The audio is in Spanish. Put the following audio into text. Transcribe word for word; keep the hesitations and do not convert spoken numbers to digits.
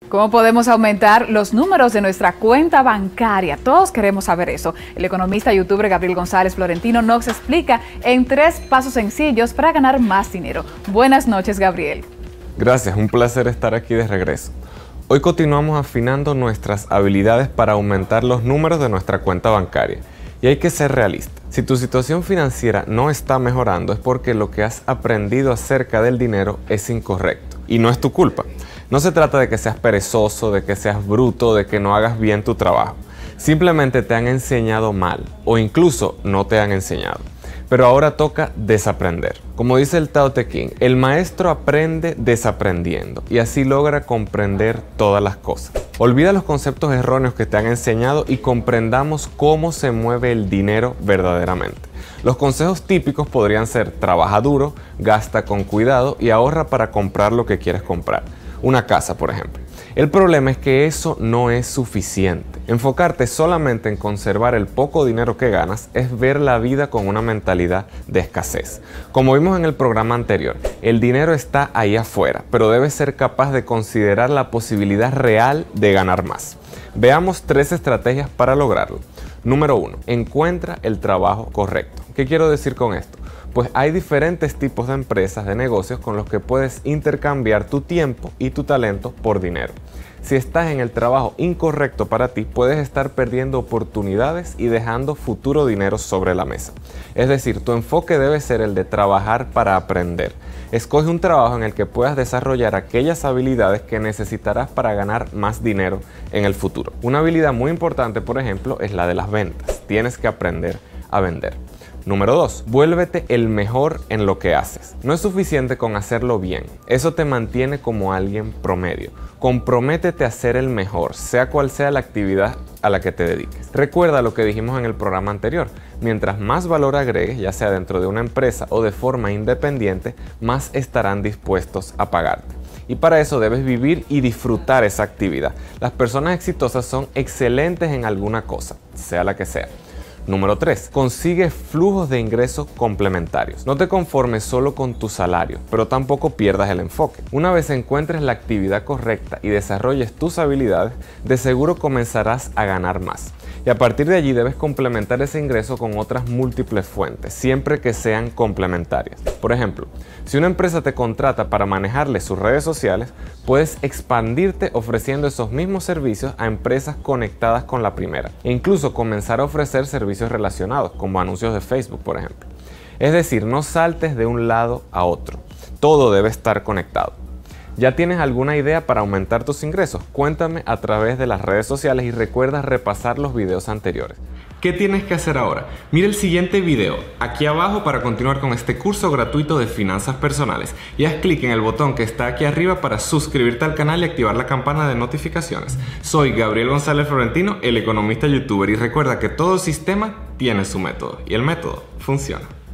¿Cómo podemos aumentar los números de nuestra cuenta bancaria? Todos queremos saber eso. El economista y youtuber Gabriel González Florentino nos explica en tres pasos sencillos para ganar más dinero. Buenas noches, Gabriel. Gracias, un placer estar aquí de regreso. Hoy continuamos afinando nuestras habilidades para aumentar los números de nuestra cuenta bancaria. Y hay que ser realista. Si tu situación financiera no está mejorando es porque lo que has aprendido acerca del dinero es incorrecto. Y no es tu culpa. No se trata de que seas perezoso, de que seas bruto, de que no hagas bien tu trabajo. Simplemente te han enseñado mal o incluso no te han enseñado. Pero ahora toca desaprender. Como dice el Tao Te Ching, el maestro aprende desaprendiendo y así logra comprender todas las cosas. Olvida los conceptos erróneos que te han enseñado y comprendamos cómo se mueve el dinero verdaderamente. Los consejos típicos podrían ser: trabaja duro, gasta con cuidado y ahorra para comprar lo que quieres comprar. Una casa, por ejemplo. El problema es que eso no es suficiente. Enfocarte solamente en conservar el poco dinero que ganas es ver la vida con una mentalidad de escasez. Como vimos en el programa anterior, el dinero está ahí afuera, pero debes ser capaz de considerar la posibilidad real de ganar más. Veamos tres estrategias para lograrlo. Número uno. Encuentra el trabajo correcto. ¿Qué quiero decir con esto? Pues hay diferentes tipos de empresas, de negocios con los que puedes intercambiar tu tiempo y tu talento por dinero. Si estás en el trabajo incorrecto para ti, puedes estar perdiendo oportunidades y dejando futuro dinero sobre la mesa. Es decir, tu enfoque debe ser el de trabajar para aprender. Escoge un trabajo en el que puedas desarrollar aquellas habilidades que necesitarás para ganar más dinero en el futuro. Una habilidad muy importante, por ejemplo, es la de las ventas. Tienes que aprender a vender. Número dos. Vuélvete el mejor en lo que haces. No es suficiente con hacerlo bien. Eso te mantiene como alguien promedio. Comprométete a ser el mejor, sea cual sea la actividad a la que te dediques. Recuerda lo que dijimos en el programa anterior. Mientras más valor agregues, ya sea dentro de una empresa o de forma independiente, más estarán dispuestos a pagarte. Y para eso debes vivir y disfrutar esa actividad. Las personas exitosas son excelentes en alguna cosa, sea la que sea. Número tres. Consigue flujos de ingresos complementarios. No te conformes solo con tu salario, pero tampoco pierdas el enfoque. Una vez encuentres la actividad correcta y desarrolles tus habilidades, de seguro comenzarás a ganar más. Y a partir de allí debes complementar ese ingreso con otras múltiples fuentes, siempre que sean complementarias. Por ejemplo, si una empresa te contrata para manejarle sus redes sociales, puedes expandirte ofreciendo esos mismos servicios a empresas conectadas con la primera, e incluso comenzar a ofrecer servicios relacionados, como anuncios de Facebook, por ejemplo. Es decir, no saltes de un lado a otro. Todo debe estar conectado. ¿Ya tienes alguna idea para aumentar tus ingresos? Cuéntame a través de las redes sociales y recuerda repasar los videos anteriores. ¿Qué tienes que hacer ahora? Mira el siguiente video aquí abajo para continuar con este curso gratuito de finanzas personales y haz clic en el botón que está aquí arriba para suscribirte al canal y activar la campana de notificaciones. Soy Gabriel González Florentino, el economista youtuber, y recuerda que todo sistema tiene su método y el método funciona.